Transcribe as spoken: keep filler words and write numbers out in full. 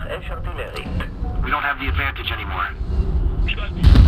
אש ארטילרית. We don't have the advantage anymore.